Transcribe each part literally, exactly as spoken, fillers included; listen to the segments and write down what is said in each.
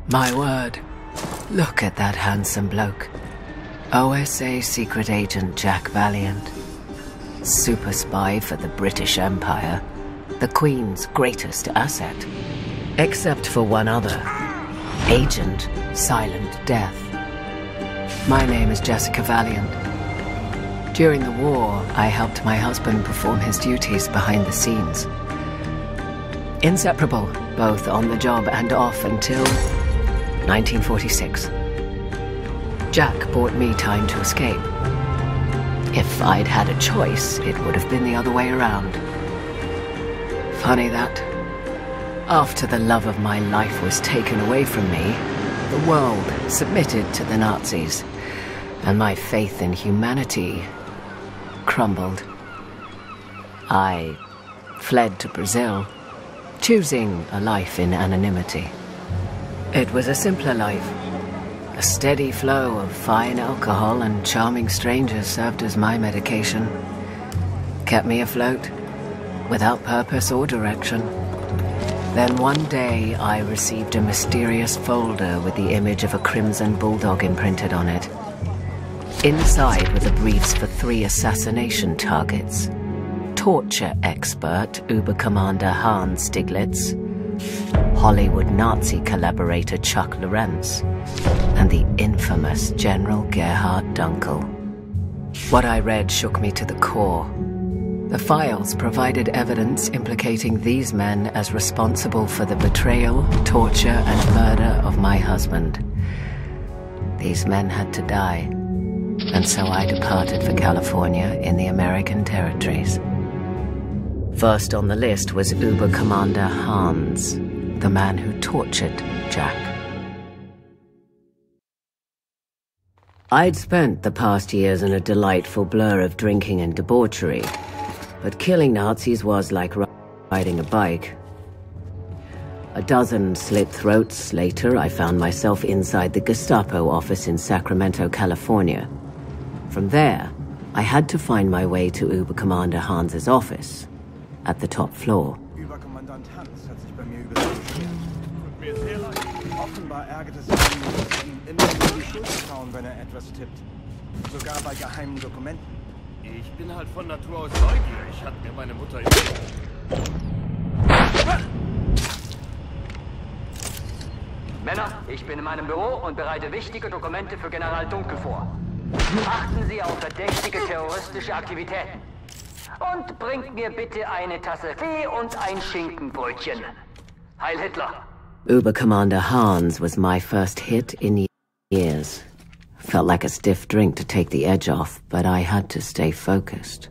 My word. Look at that handsome bloke. O S A secret agent Jack Valiant. Super spy for the British Empire. The Queen's greatest asset. Except for one other. Agent Silent Death. My name is Jessica Valiant. During the war, I helped my husband perform his duties behind the scenes. Inseparable, both on the job and off until nineteen forty-six. Jack bought me time to escape. If I'd had a choice, it would have been the other way around. Funny that. After the love of my life was taken away from me, the world submitted to the Nazis, and my faith in humanity crumbled. I fled to Brazil, choosing a life in anonymity. It was a simpler life. A steady flow of fine alcohol and charming strangers served as my medication. Kept me afloat, without purpose or direction. Then one day I received a mysterious folder with the image of a crimson bulldog imprinted on it. Inside were the briefs for three assassination targets. Torture expert Uber Commander Hans Stiglitz, Hollywood Nazi collaborator Chuck Lorentz, and the infamous General Gerhard Dunkel. What I read shook me to the core. The files provided evidence implicating these men as responsible for the betrayal, torture, and murder of my husband. These men had to die, and so I departed for California in the American territories. First on the list was Uber Commander Hans, the man who tortured Jack. I'd spent the past years in a delightful blur of drinking and debauchery, but killing Nazis was like riding a bike. A dozen slit throats later, I found myself inside the Gestapo office in Sacramento, California. From there, I had to find my way to Uber Commander Hans's office, at the top floor. Überkommandant Hans hat sich bei mir über Sie beschwert. Tut mir sehr leid. Offenbar ärgert es ihn, dass Sie ihm immer nur die Schuld trauen, wenn er etwas tippt. Sogar bei geheimen Dokumenten. Ich bin halt von Natur aus neugierig, hat mir meine Mutter erzählt. Männer, ich bin in meinem Büro und bereite wichtige Dokumente für General Dunkel vor. Achten Sie auf verdächtige terroristische Aktivitäten. Und bringt mir bitte eine Tasse Tee und ein Schinkenbrötchen. Heil Hitler! Uber Commander Hans was my first hit in years. Felt like a stiff drink to take the edge off, but I had to stay focused.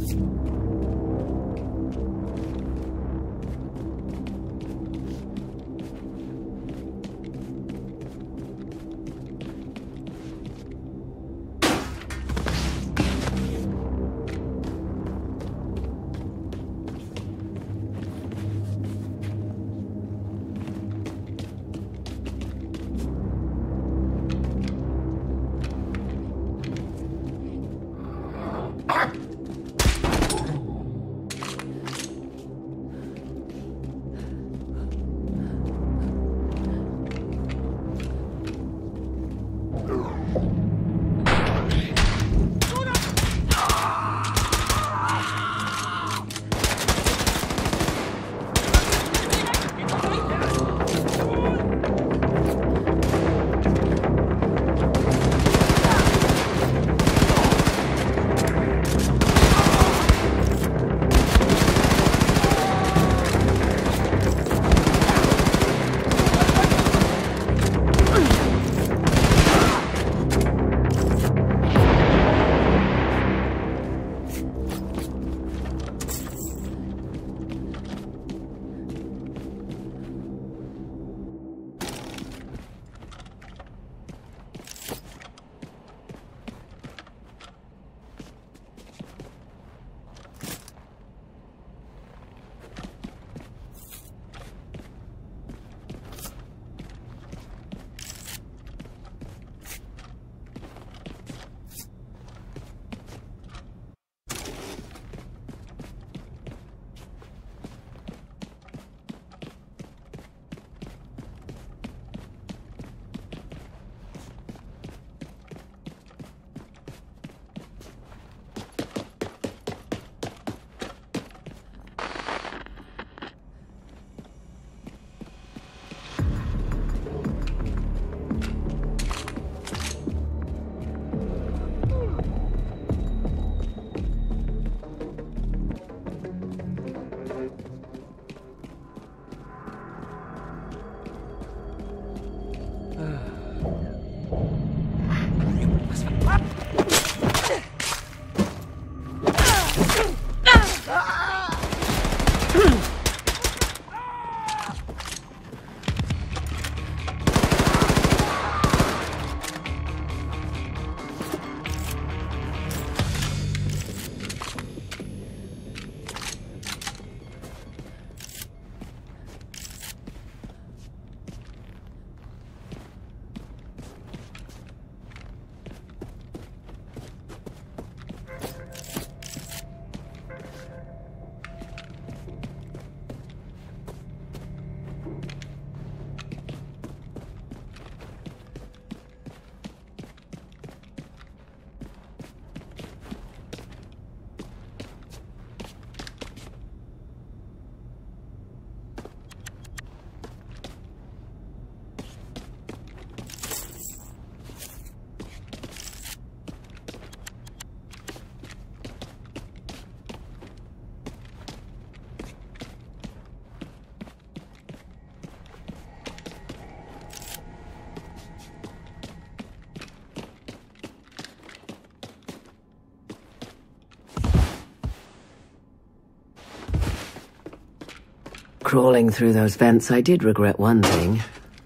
Crawling through those vents, I did regret one thing.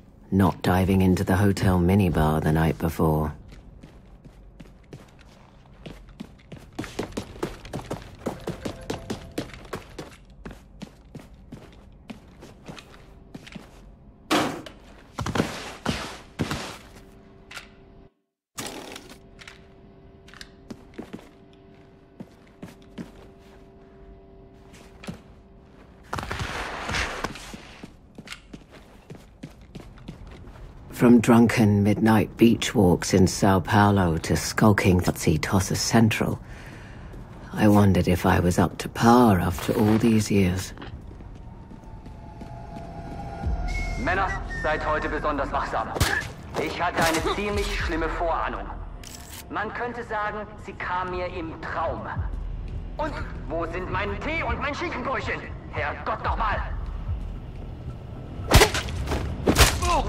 Not diving into the hotel minibar the night before. From drunken midnight beach walks in Sao Paulo to skulking Nazi Tossa Central, I wondered if I was up to par after all these years. Männer, seid heute besonders wachsam. Ich hatte eine ziemlich schlimme Vorahnung. Man könnte sagen, sie kam mir im Traum. Und wo sind mein Tee und mein Schinkenbrötchen? Herrgott nochmal! Oh.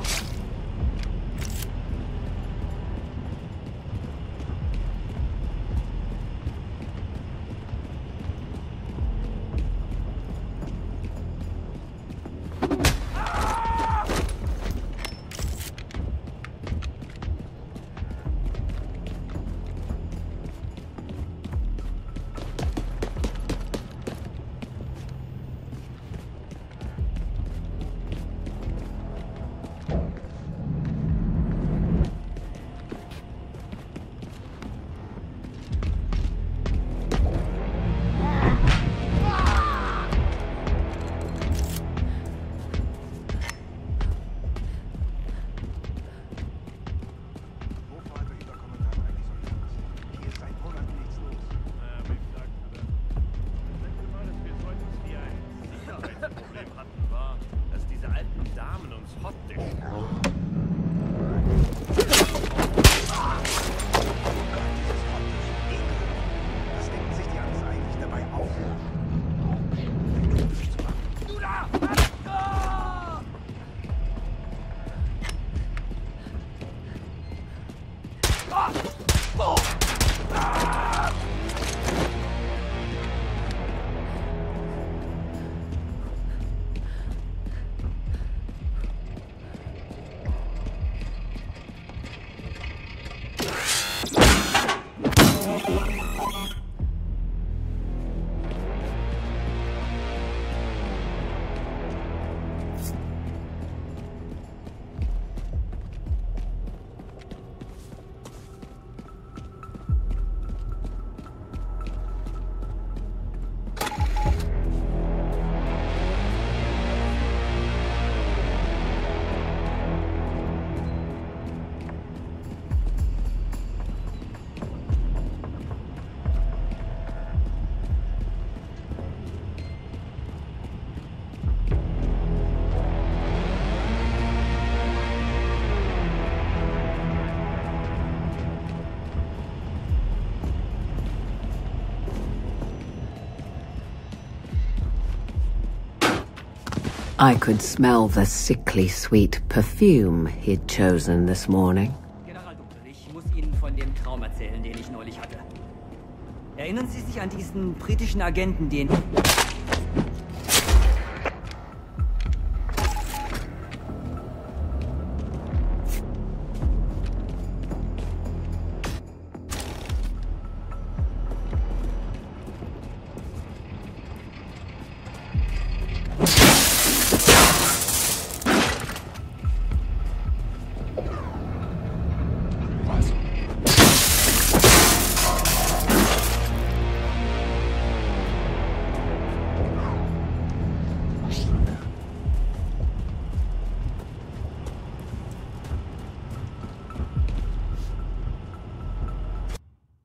I could smell the sickly sweet perfume he'd chosen this morning. General Dunkel, ich muss Ihnen von dem Traum erzählen, den ich neulich hatte. Erinnern Sie sich an diesen britischen Agenten, den...